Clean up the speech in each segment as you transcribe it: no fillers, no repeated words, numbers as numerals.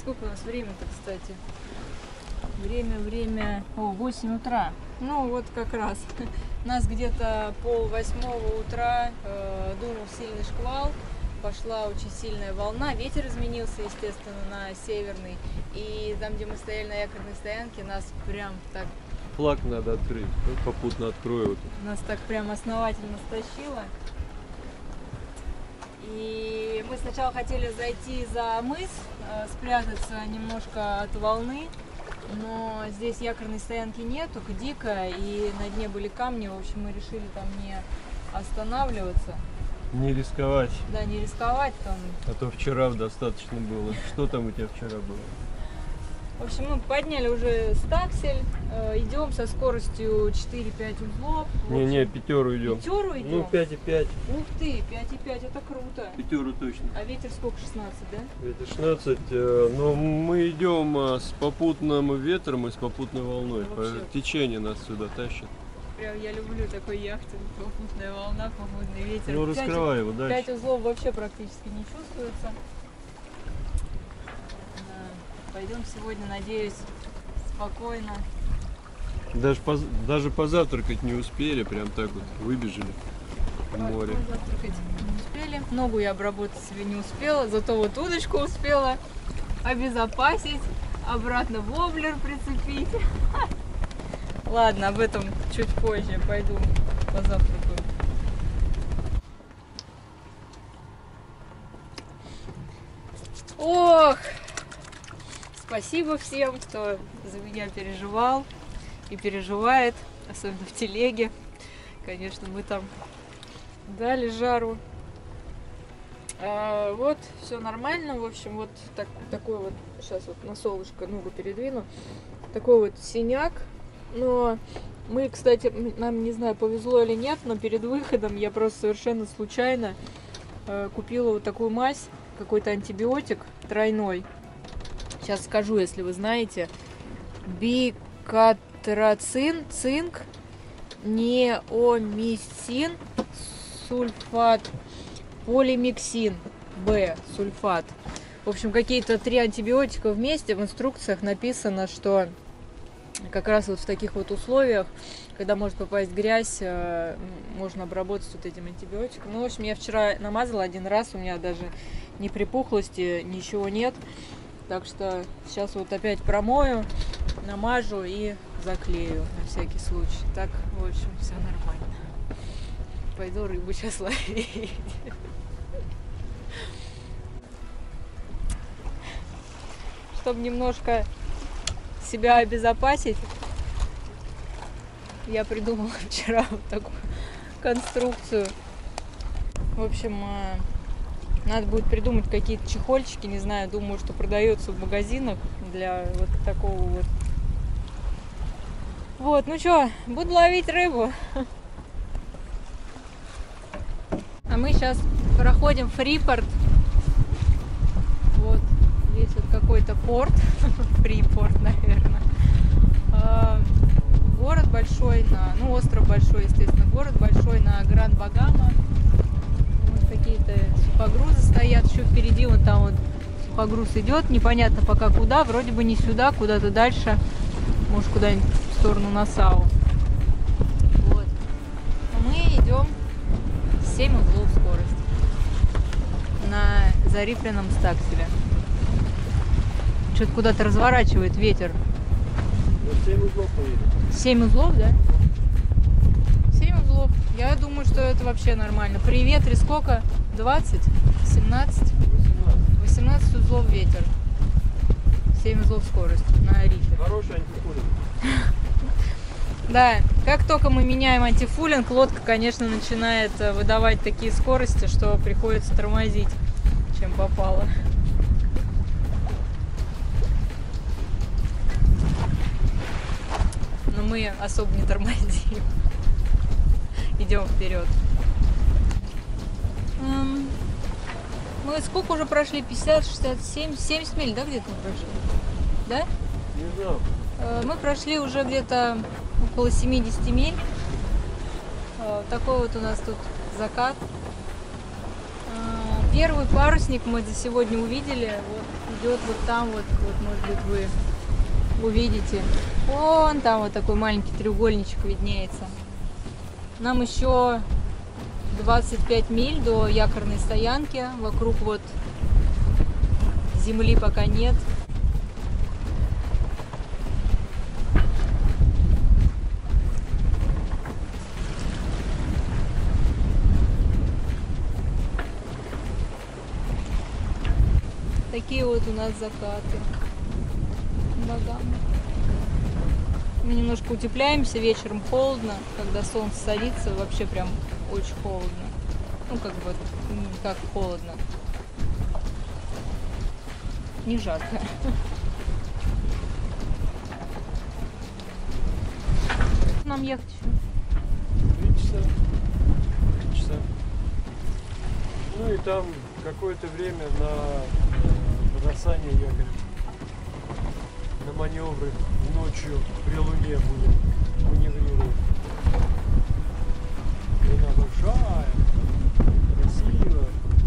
сколько у нас время-то, кстати? Время... О, 8 утра. Ну, вот как раз. У нас где-то 7:30 утра дунул сильный шквал. Пошла очень сильная волна. Ветер изменился, естественно, на северный. И там, где мы стояли на якорной стоянке, нас прям так... Флаг надо открыть. Попутно открою. Вот. Нас так прям основательно стащило. И мы сначала хотели зайти за мыс, спрятаться немножко от волны, но здесь якорной стоянки нет, только дико, и на дне были камни, в общем, мы решили там не останавливаться. Не рисковать. Да, не рисковать там. А то вчера достаточно было. Что там у тебя вчера было? В общем, мы подняли уже стаксель, идем со скоростью 4-5 узлов. Не, пятеру идем. Пятеру идем? Ну, 5,5. Ух ты, 5,5, это круто. Пятеру точно. А ветер сколько, 16, да? Ветер 16, но мы идем с попутным ветром и с попутной волной. Вообще. Течение нас сюда тащит. Прям я люблю такой яхтинг, попутная волна, попутный ветер. Ну, раскрывай его дальше. 5 узлов вообще практически не чувствуется. Пойдем сегодня, надеюсь, спокойно. Даже позавтракать не успели, прям так вот выбежали в море. Позавтракать не успели. Ногу я обработать себе не успела, зато вот удочку успела обезопасить, обратно воблер прицепить. Ладно, об этом чуть позже. Пойду позавтракаю. Ох! Спасибо всем, кто за меня переживал и переживает, особенно в телеге. Конечно, мы там дали жару. Вот, все нормально. В общем, вот такой вот, сейчас вот на солнышко ногу передвину, такой вот синяк. Но мы, кстати, нам, не знаю, повезло или нет, но перед выходом я просто совершенно случайно купила вот такую мазь, какой-то антибиотик тройной. Сейчас скажу, если вы знаете. Бикатрацин, цинк, неомисин, сульфат, полимиксин, Б, сульфат. В общем, какие-то 3 антибиотика вместе. В инструкциях написано, что как раз вот в таких вот условиях, когда может попасть грязь, можно обработать вот этим антибиотиком. Ну, в общем, я вчера намазала 1 раз, у меня даже ни припухлости, ничего нет. Так что сейчас вот опять промою, намажу и заклею на всякий случай. Так, в общем, все нормально. Пойду рыбу сейчас ловить. Чтобы немножко себя обезопасить, я придумала вчера вот такую конструкцию. В общем, надо будет придумать какие-то чехольчики, не знаю, думаю, что продается в магазинах для вот такого вот. Вот, ну что, буду ловить рыбу. А мы сейчас проходим Фрипорт. Вот здесь вот какой-то порт. Фрипорт, наверное. Город большой, ну остров большой, естественно. Город большой на Гранд-Багама. Какие-то сухогрузы стоят еще впереди, вот там вот сухогруз идет, непонятно пока куда, вроде бы не сюда, куда-то дальше, может куда-нибудь в сторону Насау. Вот. А мы идем 7 узлов скорость на зарифленном стакселе. Что-то куда-то разворачивает ветер. 7 узлов поедем. 7 узлов, да? 7 узлов. Я думаю, что это вообще нормально. При ветре сколько? 20? 17? 18 узлов ветер. 7 узлов скорость на рифе. Хороший антифулинг. Да, как только мы меняем антифулинг, лодка, конечно, начинает выдавать такие скорости, что приходится тормозить, чем попало. Но мы особо не тормозим. Идем вперед. Мы сколько уже прошли? 50, 67, 70 миль, да, где-то мы прошли? Да? Не знаю. Мы прошли уже где-то около 70 миль. Такой вот у нас тут закат. Первый парусник мы за сегодня увидели. Вот идет вот там, вот, может быть, вы увидите. Вон там вот такой маленький треугольничек виднеется. Нам еще 25 миль до якорной стоянки. Вокруг вот земли пока нет. Такие вот у нас закаты. Богам. Мы немножко утепляемся, вечером холодно, когда солнце садится, вообще прям очень холодно. Ну, как бы, как холодно. Не жарко. Нам ехать еще? 3 часа. 3 часа. Ну и там какое-то время на бросание якоря. На маневры ночью при луне будем маневрировать. Луна большая, красивая.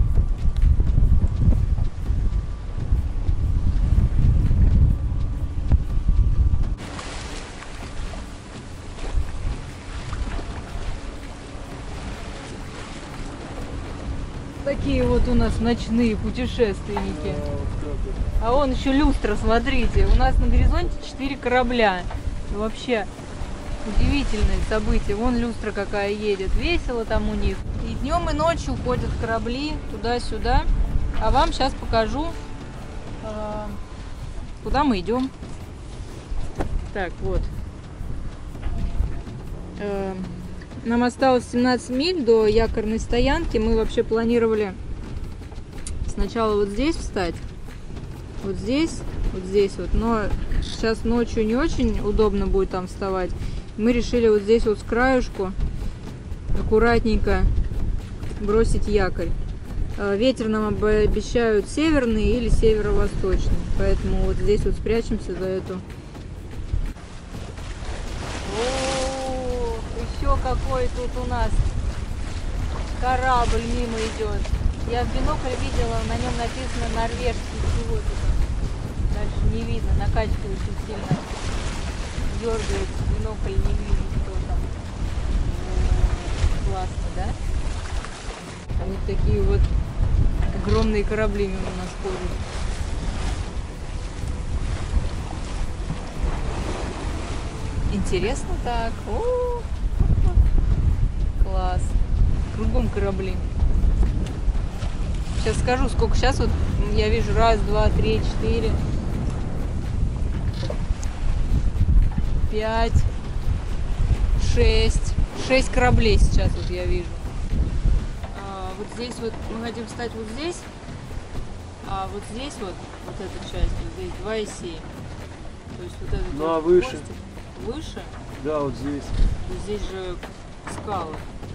Такие вот у нас ночные путешественники. А вон еще люстра, смотрите. У нас на горизонте 4 корабля. Вообще удивительное событие. Вон люстра какая едет. Весело там у них. И днем, и ночью ходят корабли туда-сюда. А вам сейчас покажу, куда мы идем. Так, вот. Нам осталось 17 миль до якорной стоянки. Мы вообще планировали сначала вот здесь встать. Вот здесь вот. Но сейчас ночью не очень удобно будет там вставать. Мы решили вот здесь вот с краюшку аккуратненько бросить якорь. Ветер нам обещают северный или северо-восточный. Поэтому вот здесь вот спрячемся за эту. Еще какой тут у нас корабль мимо идет. Я в бинокль видела, на нем написано норвежский чего-то. Дальше не видно, накачивает очень сильно. Дергается бинокль, не видно, что там. Классно, да? Вот такие вот огромные корабли мимо нас ходят. Интересно так. О-о-о. Класс. Кругом корабли. Сейчас скажу, сколько сейчас вот я вижу. 1, 2, 3, 4, 5, 6. 6 кораблей сейчас вот я вижу. Вот здесь вот мы хотим встать вот здесь. А вот здесь вот эта часть, вот здесь 2,7. То есть вот этот Ну вот а выше? хвостик. Выше? Да, вот здесь. Здесь же скалы.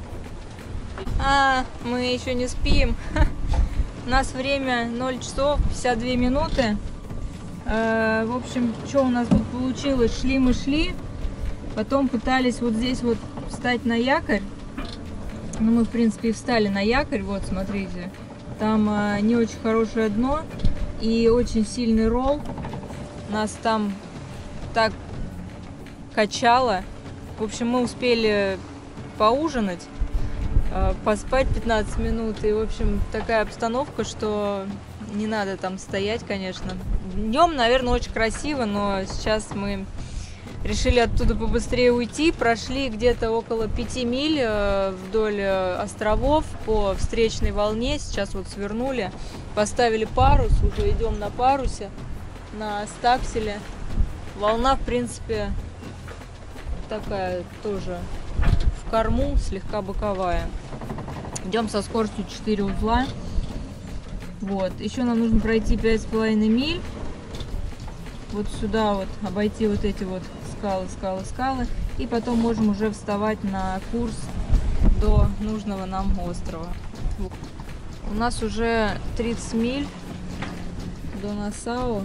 Мы еще не спим. У нас время 0 часов 52 минуты. В общем, что у нас тут получилось? Шли мы, потом пытались вот здесь вот встать на якорь. Ну, мы, в принципе, и встали на якорь. Вот, смотрите. Там не очень хорошее дно и очень сильный ролл. Нас там так качало. В общем, мы успели поужинать, поспать 15 минут. И, в общем, такая обстановка, что не надо там стоять, конечно. Днем, наверное, очень красиво, но сейчас мы решили оттуда побыстрее уйти. Прошли где-то около 5 миль вдоль островов по встречной волне. Сейчас вот свернули, поставили парус, уже идем на парусе, на стакселе. Волна, в принципе, такая тоже в корму, слегка боковая. Идем со скоростью 4 узла. Вот. Еще нам нужно пройти 5,5 миль. Вот сюда вот, обойти вот эти вот скалы. И потом можем уже вставать на курс до нужного нам острова. У нас уже 30 миль до Насау.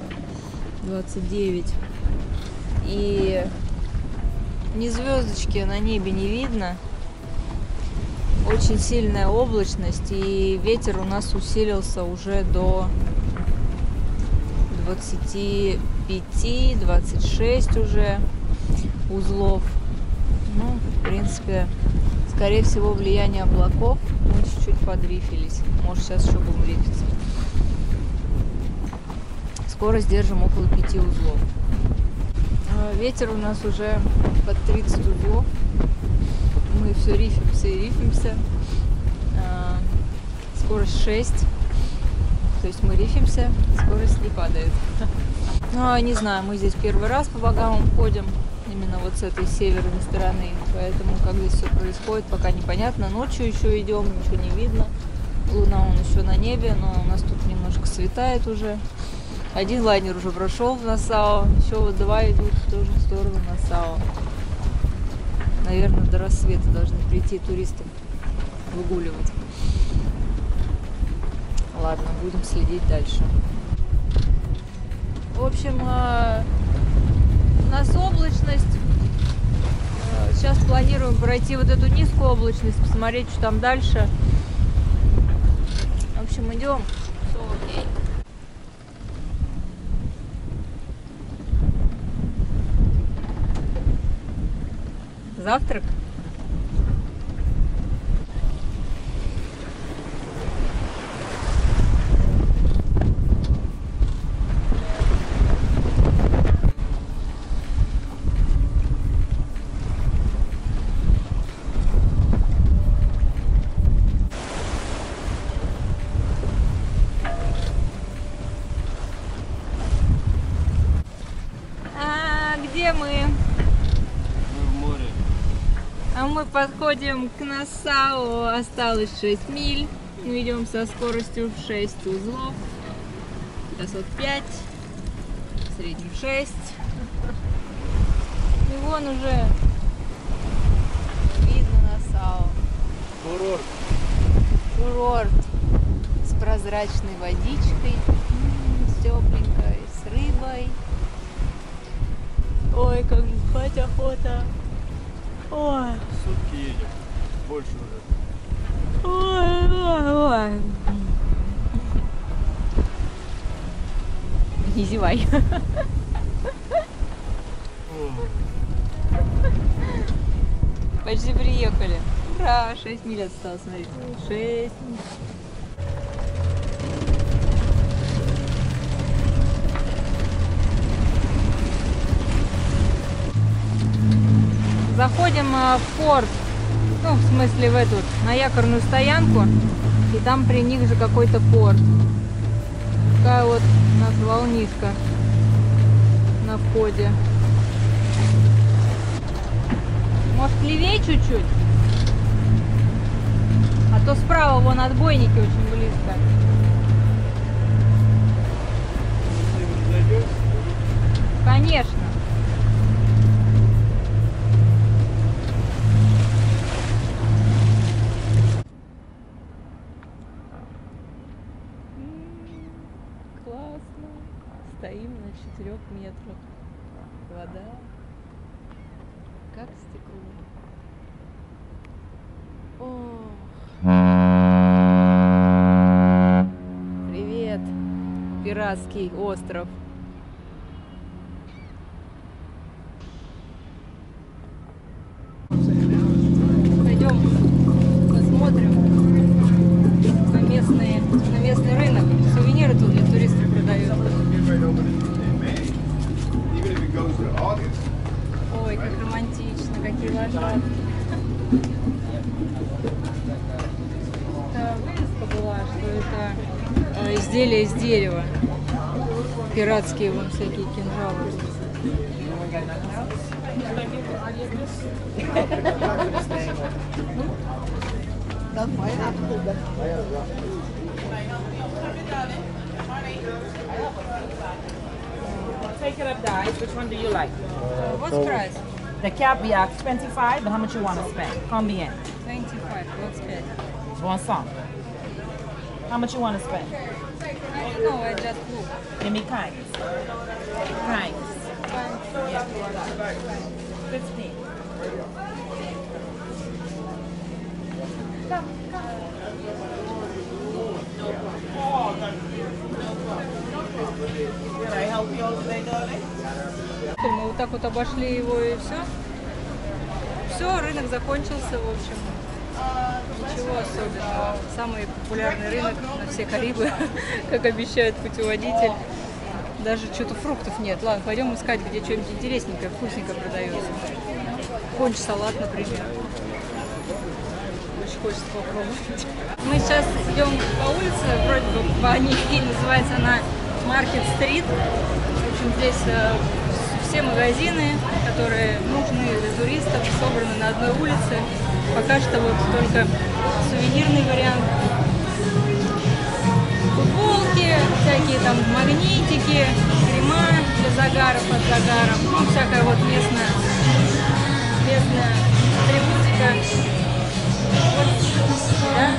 29. И ни звездочки на небе не видно. очень сильная облачность, и ветер у нас усилился уже до 25-26 уже узлов. Ну, в принципе, скорее всего, влияние облаков. Мы чуть-чуть подрифились. Может, сейчас еще будем рифиться. Скорость держим около 5 узлов. Ветер у нас уже под 30 узлов. Мы все рифимся и рифимся. Скорость 6. То есть мы рифимся, скорость не падает. Ну, не знаю, мы здесь первый раз по Багамам ходим. Именно вот с этой северной стороны. Поэтому, как здесь все происходит, пока непонятно. Ночью еще идем, ничего не видно. Луна он еще на небе, но у нас тут немножко светает уже. Один лайнер уже прошел в Нассау. Еще вот два идут тоже в сторону Нассау. Наверное, до рассвета должны прийти туристов выгуливать. Ладно, будем следить дальше. В общем, у нас облачность. Сейчас планируем пройти вот эту низкую облачность, посмотреть, что там дальше. В общем, идем. Все окей. Завтрак? Где мы? Мы в море. А мы подходим к Нассау. Осталось 6 миль. Мы идем со скоростью в 6 узлов. Сейчас вот 5. В среднем 6. И вон уже видно Нассау. Курорт. Курорт с прозрачной водичкой, с тепленькой, с рыбой. Ой, как же спать охота. Ой. Сутки едем. Больше уже. Ой, ой, ой. Не зевай. Почти приехали. Ура, 6 миль осталось, смотри. 6 миль. Заходим в порт, ну, в смысле в эту, на якорную стоянку, и там при них же какой-то порт. Такая вот у нас волнишка на входе. Может, левее чуть-чуть? А то справа вон отбойники очень близко. Конечно. Классно. Стоим на 4 метрах. Вода. Как стекло. О. Привет. Пиратский остров. Пойдем посмотрим на местный рынок. Сувениры тут для туристов продают. Ой, как романтично, какие лошадки. Это вывеска была, что это изделие из дерева. Пиратские вон всякие кинжалы. Take it up, guys. Which one do you like? What's price? The cap, yeah, 25, but how much you want to spend? Combien? 25, what's that? One song. How much you want to spend? I don't know, I just look. Give me kinds. Kinds. Yeah. 15. Мы вот так вот обошли его и все. Все, рынок закончился, в общем. Ничего особенного. Самый популярный рынок на все Карибы, как обещает путеводитель. Даже что-то фруктов нет. Ладно, пойдем искать, где что-нибудь интересненькое, вкусненькое продается. Конч-салат, например. Очень хочется попробовать. Мы сейчас идем по улице, вроде бы по ней называется она Маркет-стрит. В общем, здесь все магазины, которые нужны для туристов, собраны на одной улице. Пока что вот только сувенирный вариант. Футболки, всякие там магнитики, крема для загаров от загаров, ну, всякая вот местная атрибутика. Вот, да?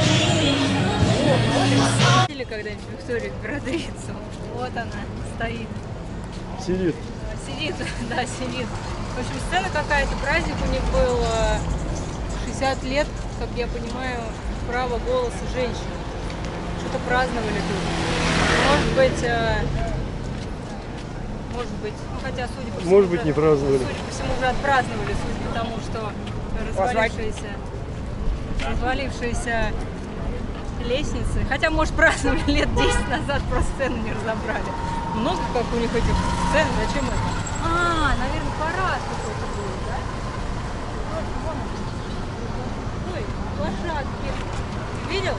Видели когда-нибудь Викторию Императрицу? Вот она стоит. Сидит. Сидит, да, сидит. В общем, сцена какая-то, праздник у них был 60 лет, как я понимаю, право голоса женщин. Что-то праздновали тут. Может быть, ну хотя, судя по всему, Может быть, не праздновали. Судя по всему, уже отпраздновали, судя по тому, что развалившиеся лестницы. Хотя, может, праздновали лет 10 назад, просто сцену не разобрали. Много как у них этих сцен, зачем это? А, наверное, парад какой-то был, да? Вон он. Ой, лошадки. Видел?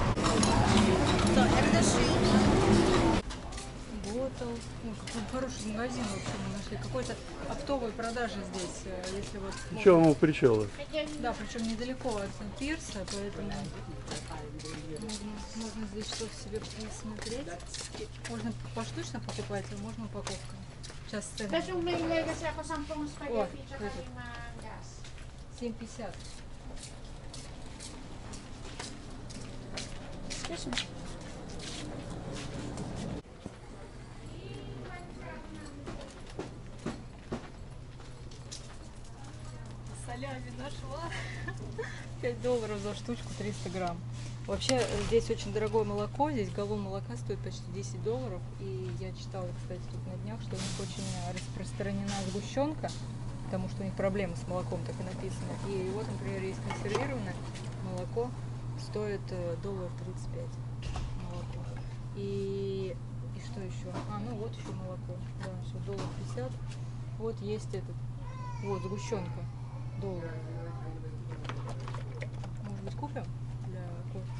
Ботл. Ну, какой хороший магазин, в общем, мы нашли. Какой-то оптовой продажи здесь, если вот... Причем у причала. Да, причем недалеко от пирса, поэтому можно здесь что-то себе посмотреть. Можно поштучно покупать, а можно упаковка. Сейчас цены. О, этот. 7,50. Солями нашла. 5 долларов за штучку, 300 грамм. Вообще здесь очень дорогое молоко, здесь галлон молока стоит почти 10 долларов. И я читала, кстати, тут на днях, что у них очень распространена сгущенка, потому что у них проблемы с молоком, так и написано. И вот, например, есть консервированное молоко, стоит $1.35 молоко. И что еще? А, ну вот еще молоко. Да, все, $1.50. Вот есть этот. Вот, сгущенка. $1. Может быть, купим для кофе?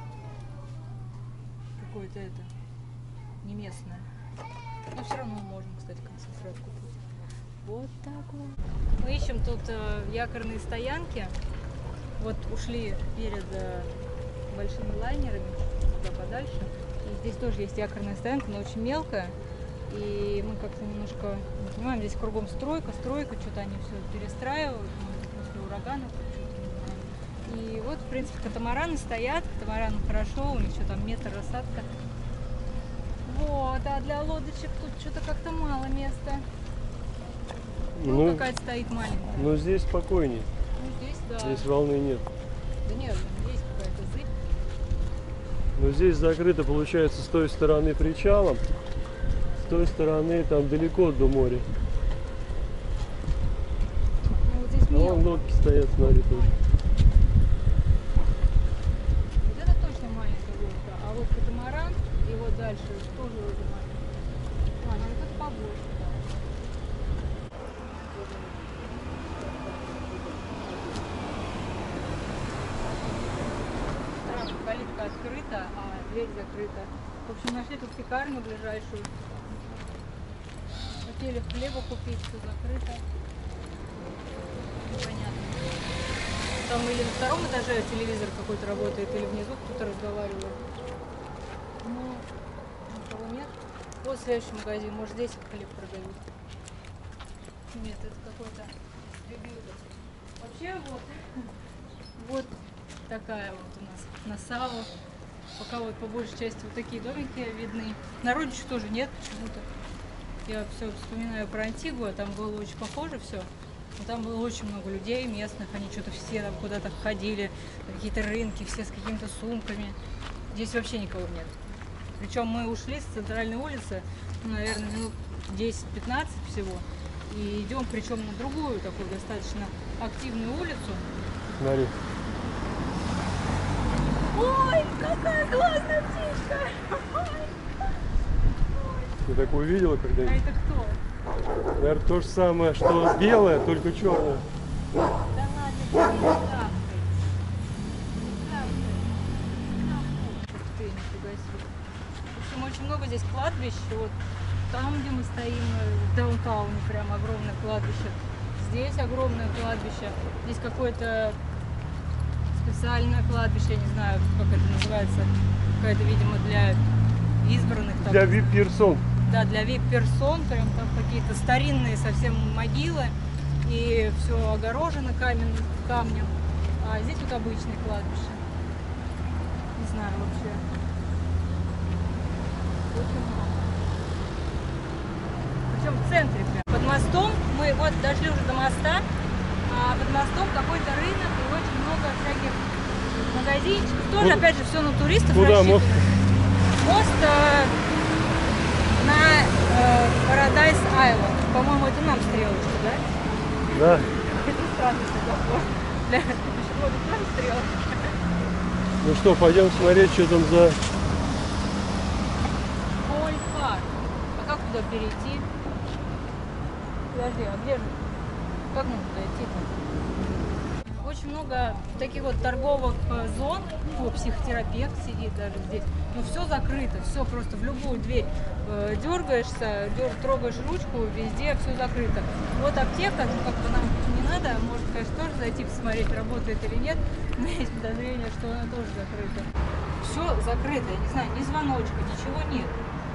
Какое-то это не местное. Но все равно можем, кстати, концентрат купить. Вот так вот. Мы ищем тут якорные стоянки. Вот ушли перед большими лайнерами, туда подальше. И здесь тоже есть якорная стоянка, но очень мелкая. И мы как-то немножко не понимаем, здесь кругом стройка, что-то они все перестраивают, после ураганов, что-то не знаю. И вот, в принципе, катамараны стоят, катамараны хорошо, у них что там метр рассадка. Вот, а для лодочек тут что-то как-то мало места. Ну, какая-то стоит маленькая. Ну, здесь спокойнее. Ну, здесь, да. Здесь волны нет. Да нет, есть какая-то зыбь. Но здесь закрыто, получается, с той стороны причалом, с той стороны там далеко до моря. Ну, вот здесь А мелко. вон лодки стоят, смотри, тоже. Вот это точно маленькая лодка, а вот катамаран и вот дальше тоже вроде маленький. А, ну вот это побольше, да. Сразу калитка открыта, а дверь закрыта. В общем, нашли тут пекарню ближайшую. Хотели хлеба купить, все закрыто. Непонятно. Там или на втором этаже телевизор какой-то работает, или внизу кто-то разговаривает. Ну, никого нет. Вот следующий магазин, может здесь хлеб продают. Нет, это какой-то дистрибьютор. Вообще вот такая вот у нас Насау. Пока вот по большей части вот такие домики видны. Народища тоже нет почему-то. Я все вспоминаю про Антигуа, там было очень похоже все. Но там было очень много людей местных, они что-то все там куда-то ходили, какие-то рынки, все с какими-то сумками. Здесь вообще никого нет. Причем мы ушли с центральной улицы, ну, наверное, минут 10-15 всего. И идем причем на другую, такую достаточно активную улицу. Смотри. Ой, какая классная птичка! Ты такое видела А когда-нибудь? это кто? Наверное, то же самое, что белое, только черное. Да ладно, не так. Ух ты, нифига себе. В общем, очень много здесь кладбищ. Вот там, где мы стоим, в даунтауне, прям огромное кладбище. Здесь огромное кладбище. Здесь какое-то специальное кладбище, я не знаю, как это называется. Какая-то, видимо, для избранных. Там, Для вип-персон. да, для вип-персон. Прям там какие-то старинные совсем могилы. И все огорожено камнем. А здесь вот обычное кладбище. Не знаю вообще. Очень много. Причем в центре прям. Под мостом, мы вот дошли уже до моста, а под мостом какой-то рынок и очень много всяких магазинчиков. Тоже, опять же, все на туристов Куда рассчитано. мост? Мост на Paradise Island. По-моему, это нам стрелочка, да? Да. Это странный светофор. Для пешеходов тоже стрелочка. Ну что, пойдем смотреть, что там за... Парк. А как туда перейти? Подожди, а где же? Как нам туда идти-то? Очень много таких вот торговых зон. О, психотерапевт сидит даже здесь. Но все закрыто, все просто в любую дверь дергаешься, трогаешь ручку, везде все закрыто. Вот аптека, ну как бы нам не надо, может, конечно, тоже зайти посмотреть, работает или нет. Но есть подозрение, что она тоже закрыта. Все закрыто, я не знаю, ни звоночка, ничего нет.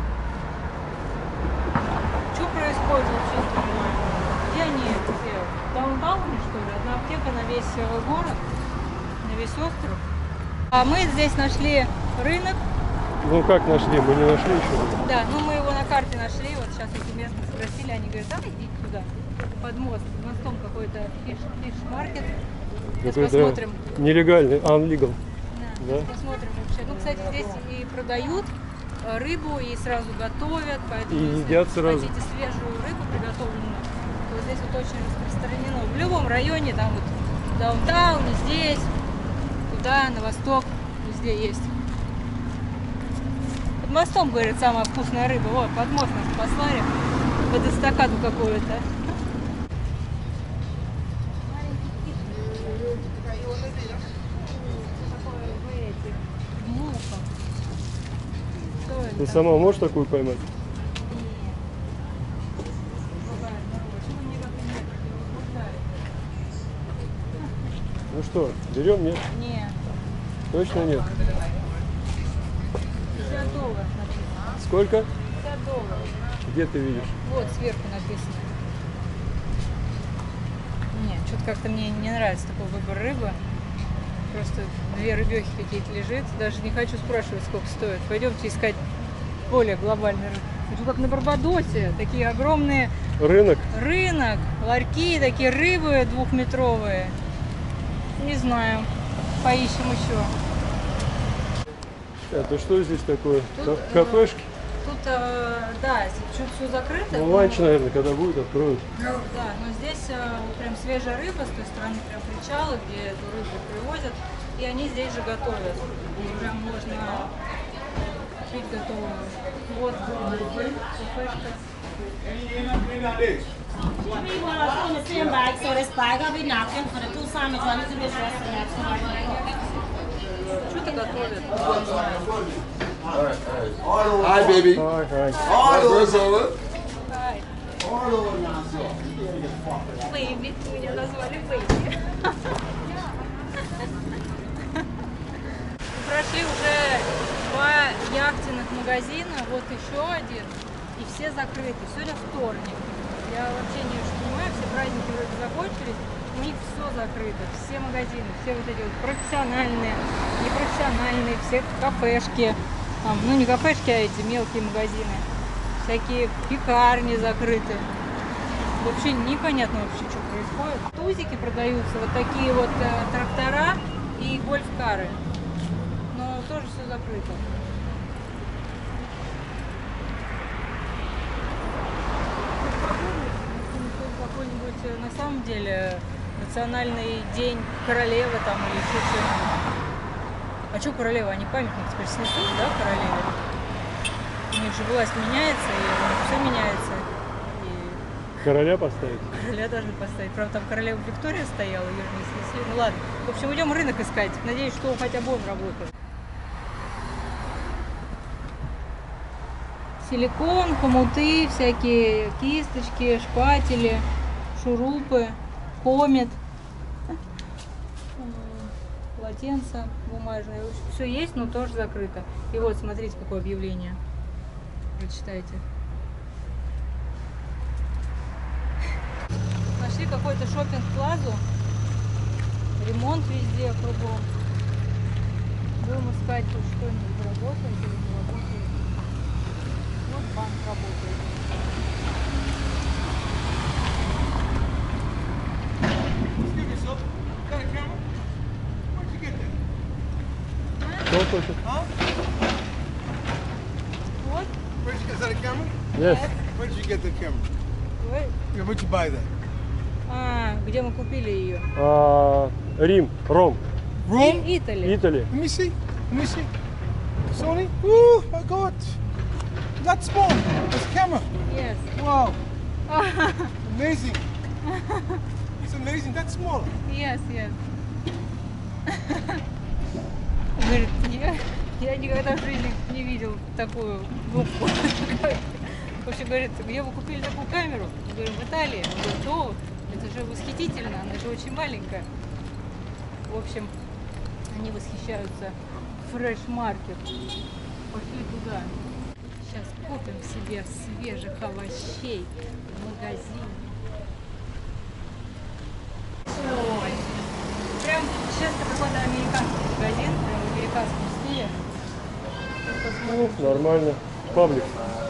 Что происходит вообще, не понимаю. Где они все? В даунтауне, что ли? Одна аптека на весь город, на весь остров. А мы здесь нашли рынок. Ну как нашли? Мы не нашли еще. Да, ну мы его на карте нашли. Вот сейчас эти местные спросили, они говорят, давай идите туда, под мост. Под мостом какой-то фиш-маркет. Сейчас посмотрим. Нелегальный, unlegal. Да, Да. посмотрим вообще. Ну, кстати, здесь и продают рыбу, и сразу готовят. Поэтому, И если едят сразу. хотите свежую рыбу приготовленную, то здесь вот очень распространено. В любом районе, там вот в даунтауне, здесь, туда, на восток, везде есть. Под мостом, говорят, самая вкусная рыба. Вот, под мост нас послали, под эстакаду какую-то. Ты сама можешь такую поймать? Ну что, берем, нет? Нет. Точно нет? $50 написано. Сколько? $50. Где ты видишь? Вот сверху написано. Нет, что-то как-то мне не нравится такой выбор рыбы. Просто две рыбехи какие-то лежит. Даже не хочу спрашивать, сколько стоит. Пойдемте искать более глобальный рынок. Это как на Барбадосе. Такие огромные Рынок. рынок, ларьки, такие рыбы двухметровые. Не знаю. Поищем еще. Это что здесь такое? Тут, Кафешки? Тут, да, что-то все закрыто. Ну, но- ланч, наверное, когда будет, откроют. Да, но здесь вот прям свежая рыба, с той стороны прям причалы, где эту рыбу привозят, и они здесь же готовят. И прям можно пить готовую. Вот кафешка. We want us on the same bag, so this bag I'll be knocking for the two sandwich ones to this rest and that's Что-то готовят. Не знаю. Hi, baby. Ай, ай. All those over. Ай, All over now, sir. Бэйби, меня назвали Бэйби. Прошли уже 2 яхтенных магазина, вот еще один, и все закрыты. Сегодня вторник. Я вообще не очень понимаю, все праздники вроде закончились, у них все закрыто, все магазины, все вот эти вот профессиональные, непрофессиональные, все кафешки, там, ну не кафешки, а эти мелкие магазины, всякие пекарни закрыты. Вообще непонятно вообще, что происходит. Тузики продаются, вот такие вот трактора и гольф-кары. Но тоже все закрыто. Какой-нибудь на самом деле национальный день королевы там или еще что-нибудь. А что королева? Они памятник теперь снесут, да, королеве? У них же власть меняется, и все меняется. Короля поставить? Короля должны поставить. Правда, там королева Виктория стояла, ее же не снесли. Ну ладно. В общем, идем рынок искать. Надеюсь, что хотя бы он работает. Силикон, хомуты, всякие кисточки, шпатели, шурупы, комет, полотенца бумажные. Все есть, но тоже закрыто. И вот, смотрите, какое объявление. Прочитайте. Нашли какой-то шопинг-плазу. Ремонт везде, кругом. Будем искать хоть что-нибудь работает или не работает. Вот банк работает. Кто хочет? Вот. Is that a camera? Yes. Where did you get the camera? Ой. Yeah, where'd you buy that? А, где мы купили ее? Рим, Ром, Rome? Италия. Италия. Let me see. Let me see. Sony? Oh my god. That's small. That's a camera. Yes. Wow. Amazing. It's amazing. That's small. Yes, yes. Говорит, я никогда в жизни не видел такую губку. В общем, говорит, где вы купили такую камеру? Мы говорим, в Италии. Он говорит, о, это же восхитительно, она же очень маленькая. В общем, они восхищаются. Фреш-маркет. Пошли туда. Сейчас купим себе свежих овощей в магазине. Ой. Прям сейчас какой-то американский магазин, прям в американском стиле. Ну, нормально. Паблик.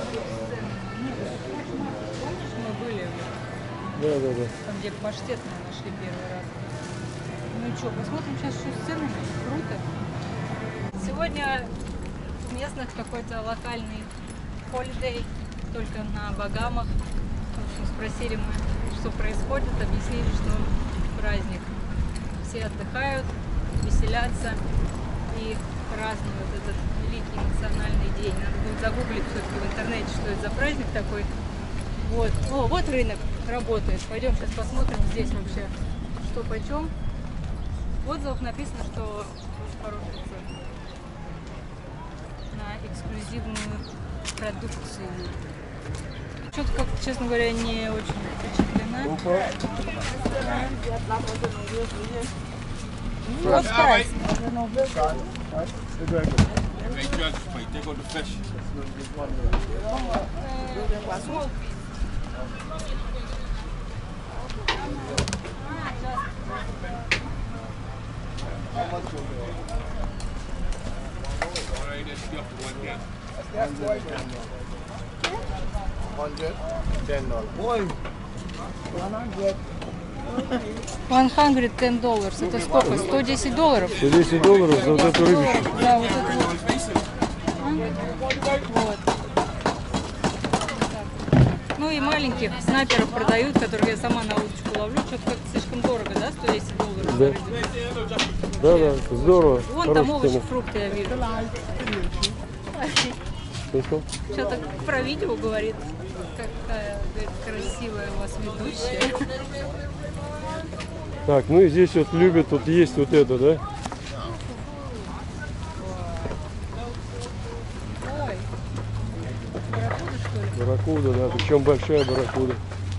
Помнишь, мы были Да. там, где паштет мы нашли первый раз. Ну что, посмотрим сейчас, что с ценами. Круто. Сегодня у местных какой-то локальный холидей, только на Багамах. В общем, спросили мы, что происходит, объяснили, что праздник. Все отдыхают, веселятся и празднуют этот великий национальный день. Надо будет загуглить все-таки в интернете, что это за праздник такой. Вот. О, вот рынок работает. Пойдем сейчас посмотрим здесь вообще, что почем. В отзывах написано, что очень хорошая цена на эксклюзивную продукцию. Что-то, как, честно говоря, не очень впечатлена. Вот прайс. $110. Это сколько? $110? $110 за вот эту рыбищу. Да, вот это вот. Вот. Ну и маленьких снайперов продают, которых я сама на удочку ловлю. Что-то как-то слишком дорого, да? $110. Да, здорово. Вон там овощи, фрукты я вижу. Что-то про видео говорит. Какая, говорит, красивая у вас ведущая. Так, ну и здесь вот любят, вот есть вот это, да? Ой, барракуда, что ли? Барракуда, да, причем большая барракуда.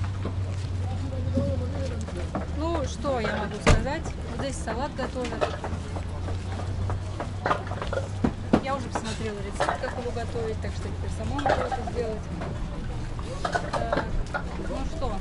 Ну, что я могу сказать? Вот здесь салат готовят. Я уже посмотрела рецепт, как его готовить, так что теперь сама могу это сделать. Ну что?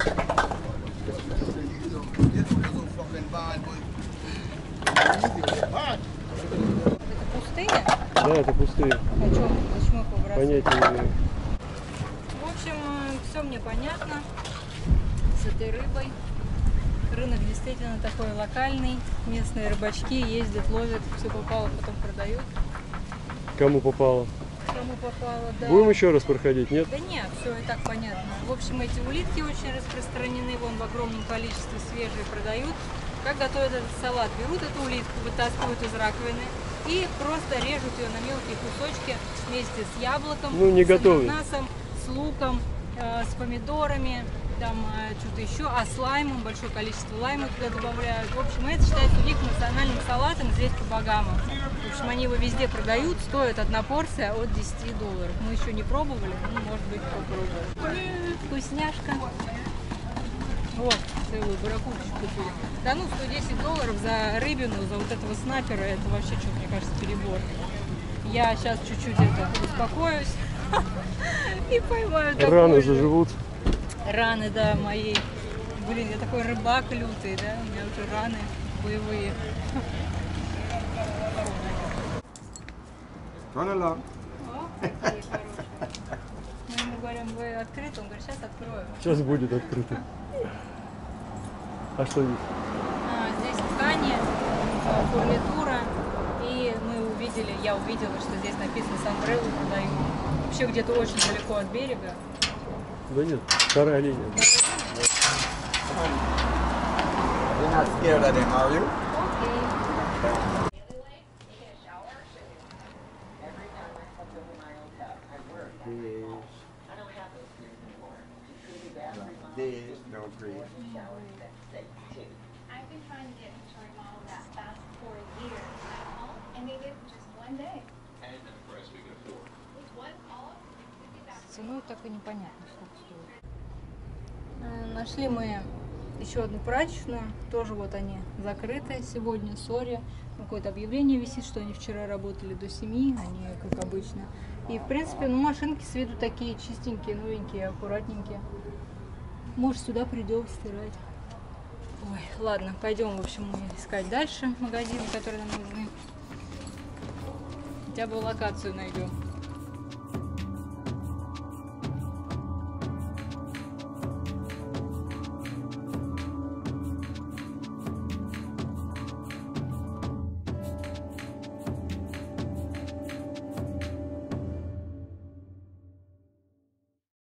Это пустыня? Да, это пустые. О чем? Почему их выбрасывают? Понятия не имею. В общем, все мне понятно. с этой рыбой. Рынок действительно такой локальный. Местные рыбачки ездят, ловят, все попало, потом продают. Кому попало? Кому попало, да. Будем еще раз проходить, нет? Да нет, все и так понятно. В общем, эти улитки очень распространены, вон в огромном количестве свежие продают. Как готовят этот салат? Берут эту улитку, вытаскивают из раковины и просто режут ее на мелкие кусочки вместе с яблоком, Ну, не с готовят. ананасом, с луком, с помидорами, там что-то еще, с лаймом, большое количество лайма туда добавляют. В общем, это считается у них национальным салатом здесь по Багаму. В общем, они его везде продают, стоит одна порция от $10. Мы еще не пробовали, ну, может быть, попробуем. Вкусняшка. Вот, целую барракудочку купили. Да ну, $110 за рыбину, за вот этого снайпера, это вообще что-то, мне кажется, перебор. Я сейчас чуть-чуть это успокоюсь и поймаю такой Раны же. заживут. Раны, да, моей. Блин, я такой рыбак лютый, да, у меня уже раны боевые. Run along. О, какие хорошие. Мы ему говорим, вы открыты? Он говорит, сейчас открою. Сейчас будет открыто. А что здесь? Здесь ткани, фурнитура, и я увидела, что здесь написано «Санбреллу продают». Вообще где-то очень далеко от берега. Да нет, вторая линия. You're not scared of them, are you? Окей. This, no grease. I've been trying to get him to remodel that fast for years now, and they did it just one day. With one call, Ценой так и непонятно, сколько стоит. Нашли мы еще одну прачечную, тоже вот они закрыты сегодня, сори. Какое-то объявление висит, что они вчера работали до 7, они как обычно. И в принципе, ну, машинки с виду такие чистенькие, новенькие, аккуратненькие. Может, сюда придем стирать. Ой, ладно, пойдем, в общем, искать дальше магазины, которые нам нужны. Хотя бы локацию найдем.